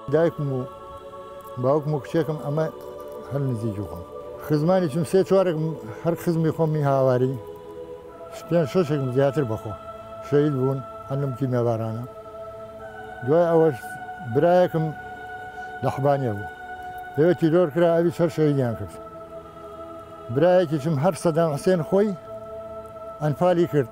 دایکم و باوکم و کچێکم ئەمە هەر نزیک خۆم خزمانی چم سێ چوارێکم هەر خزمی خۆمی هاواری پێنج شەشێکم زیاتر بەخۆ شەهید بوون هەنم کیمێبارانە دوای ئەوەش برایەکم لە حبانیە بوو لەوێ تیرۆر کرا ئەویش هەر شەهیدیان کرد برایەکیشم هەر سەدام حوسێن خۆی ئەنفالی کرد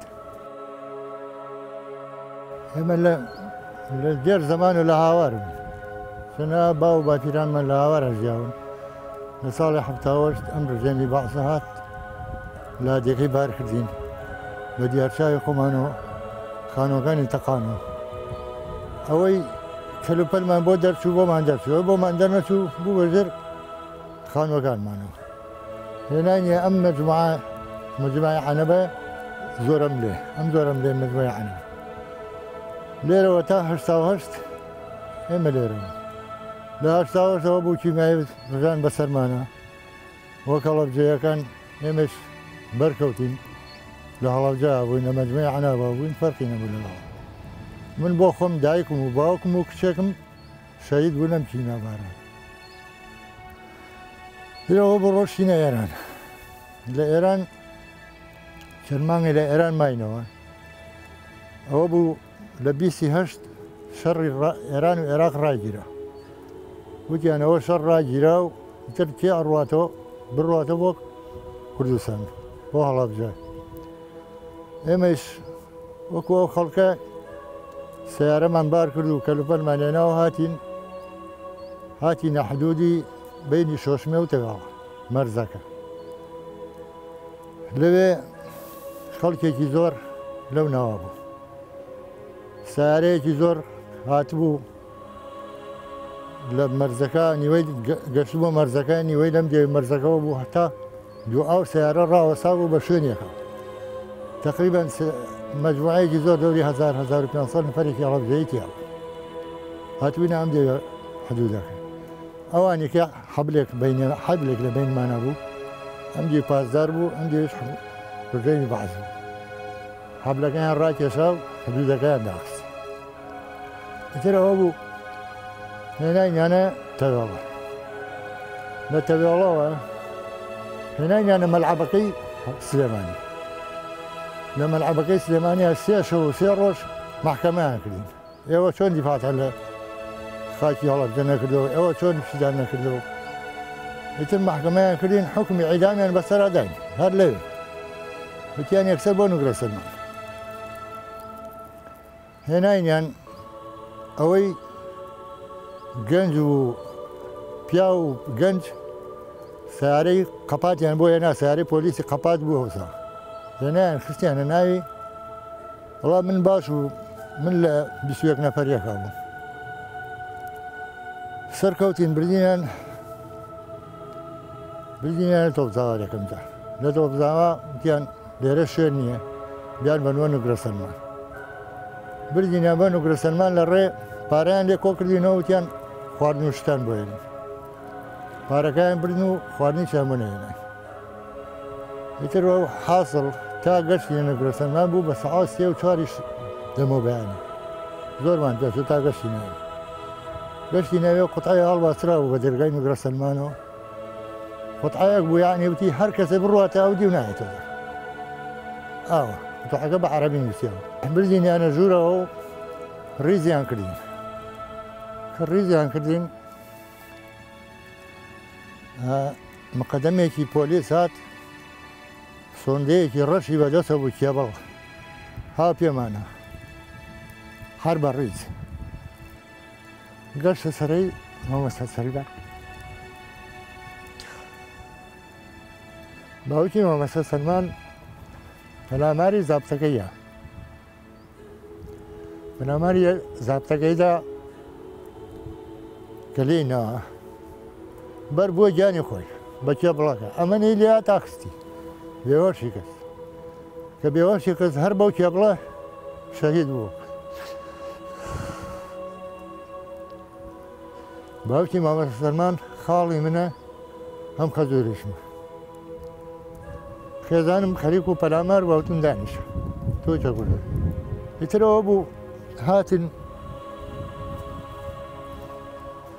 ئێمە لە دێر زەمان و لە هاوارم چونە باو باپیرانمان لە هاوار هەژیاون لە ساڵی حەفتاوەشت ئەم ڕژێمی بەعسە هات لە دێکەی بار کردین بە دیارچاوی خۆمانەوە خانۆکانی تەقانەوە ئەوەی کەلوپەلمان بۆ دەرچوو بۆمان دەرچووە بۆمان دەرنەچوو بوو بەژێر خانۆکانمانەوە هێنانیە ئەم مەجموعە عەنەبە زۆرم لێ ئەم زۆرم لێ مەجموعە عەنەبە لێرەوە تا هەشتا و هەشت ئێمە لێرەوە لە هەشتا و هەشتەوە بوو کیمیایی ڕژان بەسەرمانە وەک هەڵەبجەیەکان ئێمەش بەرکەوتین لە هەڵەبجە بووین لە مەجموعە عەنەبە بووین فەرقی نەبوو لەگەڵ من بۆ خۆم دایکم و باوکم و کچێکم شەهید بوون لەم کیمیاباران لێرەوە بۆ ڕۆشتینە ئێران لە ئێران چەرمانگی لە ئێران ماینەوە ئەوە بوو لە 28 شەڕی ئێران و عێراق ڕاگیرە وتیان ئەوە شەڕ ڕاگیرا و تر تێ ئەڕواتەوە بڕواتە بۆ کوردستان بۆ هەڵەبجە ئێمەش وەکو ئەو خەڵکە سیارەمان بار کرد و کەلوپەلمان لێناوە هاتینە حدودی بینی شۆشمێ و تەگاڵ مەرزەکە لەوێ خەڵکێکی زۆر لەو ناوە بوو سیارەیەکی زۆر هاتبوو لە مەرزەکە نیوەی گەشت بۆ مەرزەکە نیوەی لەم دێ مەرزەکەەوە بوو هەتا دوو ئاو سیارە ڕاوەسا بوو بە شوێنێکە تقریبان مەجموعەیەکی زۆر دەوری 1500 نفرێکی هەڵەبجەیەتی هاتووینە ئەم دێ حدودەکە ئەوانێکە حەبلێک لە بینمانە بوو ئەم دی پازدار بوو ئەم دیش ڕژێمی بەعز بوو حەبلەکەیان ڕاکێشا و حدودەکەیان داخست ئیتر ئەوە بوو هێنانیانە تەوێڵە لە تەوێڵەوە هێنانیانە مەلعەبەکەی سلێمانی لە مەلعەبەکەی سلێمانیە سێ شەو و سێ ڕۆژ مەحکەمەیان کردین ئێوە چۆن دیفاتان لە خاکی هەڵەبجە نەکردەوە ئێوە چۆن پیشدان نەکردەوە ئیتر مەحکەمەیان کردین حکمی عیدامیان بەسەرا داین هەر لەوێ وتیان یەکسەر بۆ نوگرە سەلمان هێناینیان ئەوەی گەنج و پیا و گەنج سیارەی قەپاتیان بۆ هێنا سیارەی پۆلیسی قەپات بوو هەوسا هێنایان خستیانە ناوی وەڵام من باش و من لە 21 نەفەرێکا بووم سەرکەوتین بردینیان تۆپزاوارێکم جار لە تۆپزاوا وتیان لێرە شوێن نییە بیان بەنوە نوگرە سەلمان بردینیان بە نوگرە سەلمان لە ڕێ پارەیان لێ کۆ کردینەوە وتیان خواردن و شتان بۆ هێنین پارەکەیان بردن و خواردنیشیان بۆ نەهێنای ئیتر حاصڵ تا گەشتینە نوگرە سەلمان بوو بە سەعات 3 و 4 دەمە بەیانی زۆرمان پێچوو تا گەشتینەوە گەشتی ناوێ قوتعی هەڵباسرا بوو بە دەرگای نوگرە سەلمانەوە قوتعەیەک بوو یعنی وتی هەر کەسێ بڕواتە ئەو دی و نایێتەوە ئاوە قوتعەکە بە عەرەبی نووسیەوە بردینیانە ژوورەوە و ڕیزیان کردین کە ڕیزیان کردین مقدمێکی پۆلیس هات سۆندەیەکی ڕەشی بەدەستە بوو کێبەڵ ها پێمانە هەر بە ڕیز گەشتە سەرەی مامۆستا سەریدا باوکی مامۆستا سەلمان پەلاماری زابتەکەیە پەلاماری زابتەکەیدا کە لێینەوە بەر بووە گیانی خۆی بە کێبڵەکە ئەمەنەی لێ تاخستی بێوەشی کەس کە بێوەشی کەس هەر بەو کێبڵە شەهید بوو باوکی مامۆستا سەلمان خاڵی منە هەم خەزۆریشمە خێزانم خەریک و پەلامار باوتم دانیشە تۆ چەکوردە ئیترەوە بوو هاتن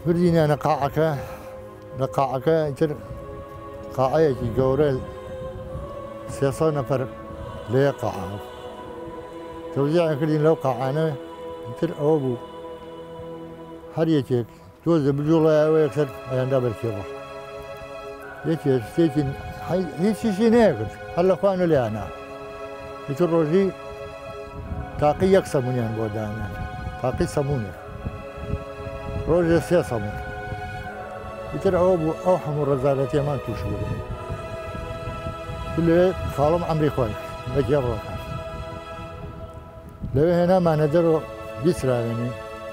برديني أنا قاعك إنتر قاعية جورة 300 نفر ليه قاعة توزيع كردين لو قاعنا إنتر أوبو هريتك توزع بجولا ويكسر عند بركيبه يتيش تيجين هي شيء ناقص هلا خوانو لي أنا يتروجي تاقي يكسبون يعني بودانا تاقي سموني روجي سيسمون يترعوا أوحم الرزالة ما توشوا كل خالم عمري خوي بجيب روحه لو هنا ما ندروا بيسرا يعني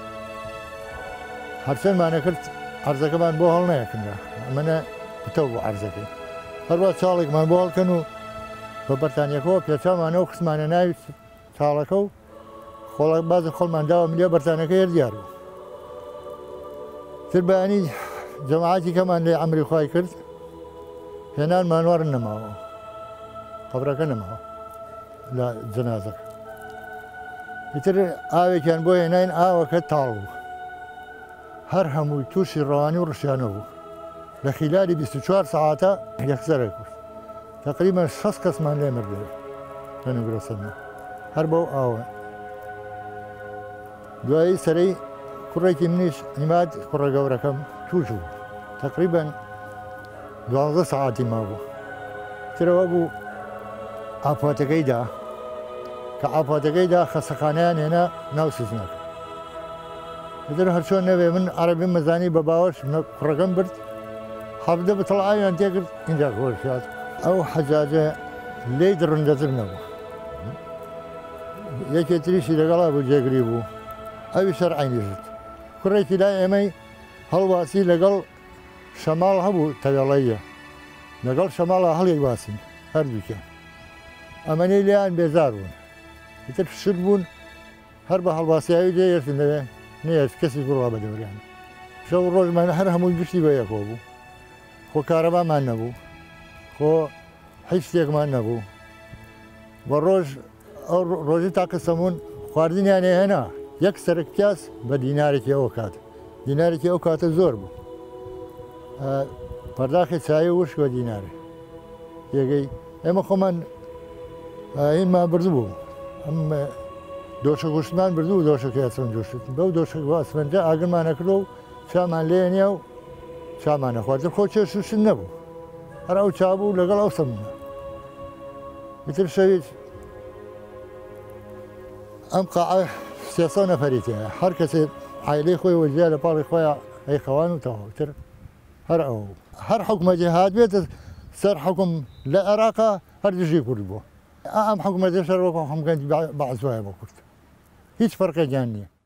هرسن ما نكرت عرزك ما نبوهلنا كنا أنا بتوب عرزك هربا شالك ما نبوهل كانوا ببريطانيا كوا بيتشا ما نوخس ما نايف شالكوا خلا بعض خل ما نداو مليا بريطانيا كيرجعوا ترباني جماعتي كمان اللي عمري خوي كرت هنا ما نورنا معه قبرك معه لا جنازك يتر آوي كان بوي هنا آوي كتالو هرهم توشي رواني ورشانو لخلال 24 ساعة يكسرك تقريبا 6 كاس ما نلمر له كانوا يرسلنا هربوا آوي دواي سري كريتي منيش نماد كرة جوركم توشو تقريبا 12 ساعة ما بو ترى أبو أفاتكيدا كأفاتكيدا خسخانيان هنا نوسزناك إذا هرشون نبي من عربي مزاني بباوش كرة برد حافظة بطلعي أنت يقول إنجاك ورشات أو حجاجة ليدر نجزرنا بو يكي تريشي لقلا أبو جاقريبو أو شرعي نجد كريتي لا أمي هالواسي لقل شمال هبو تيالية لقل شمال هل يواسين هردوكا أماني ليان بيزارون يترف الشربون هربا هالواسي أيجي يرسل نيس كسي قروا بدور يعني شو الروج ما نحر همو يقشتي بيكوبو خو كهرباء ما نبو خو حيشتيك ما نبو والروج أو روجي تاقسمون خواردين يعني هنا يكسر كاس بدينارك أوكات دينارك أوكات زور بو پرداخی سایه وش و دیناره یکی اما خمان این ما بردو اما دوشه گوشتمان بردو دوشه که اصلا جوشت باو دوشه که اصلا جا اگر ما نکرو شامان لینیاو شامان خورد خوچه شوشن نبو هر او چابو لگل او سمونه مثل شوید ام قاعه 300 نفریته هر کسی عائله خوی و جاله پالی خوی ای خوانو تاو تر هر حكم جهاد بيت صار حكم لا عراق هر يجي كله ام حكم جهاد حكم كان بعض شويه ما كنت هيك فرق جاني